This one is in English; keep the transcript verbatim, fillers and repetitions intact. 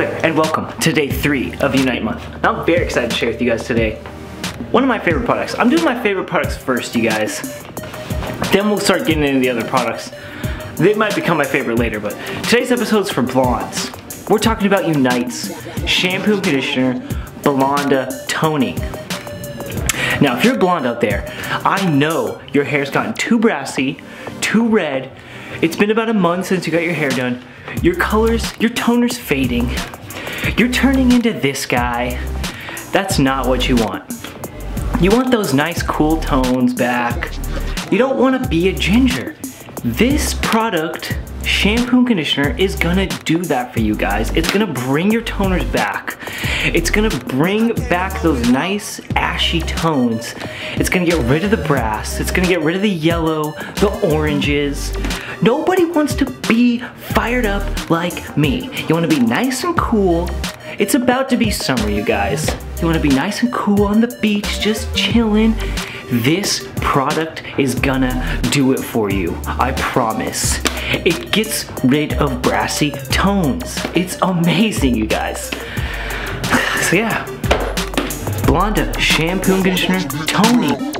Hello there, and welcome to day three of Unite Month. Now, I'm very excited to share with you guys today one of my favorite products. I'm doing my favorite products first, you guys. Then we'll start getting into the other products. They might become my favorite later, but today's episode is for blondes. We're talking about Unite's shampoo and conditioner Blonda Toning. Now, if you're a blonde out there, I know your hair's gotten too brassy, too red. It's been about a month since you got your hair done. Your colors, your toner's fading. You're turning into this guy. That's not what you want. You want those nice cool tones back. You don't want to be a ginger. This product, shampoo and conditioner, is gonna do that for you guys. It's gonna bring your toners back. It's gonna bring back those nice ashy tones. It's gonna get rid of the brass. It's gonna get rid of the yellow, the oranges. Nobody wants to be fired up like me. You wanna be nice and cool. It's about to be summer, you guys. You wanna be nice and cool on the beach, just chilling. This product is gonna do it for you, I promise. It gets rid of brassy tones. It's amazing, you guys. So yeah, Blonda shampoo and conditioner toning.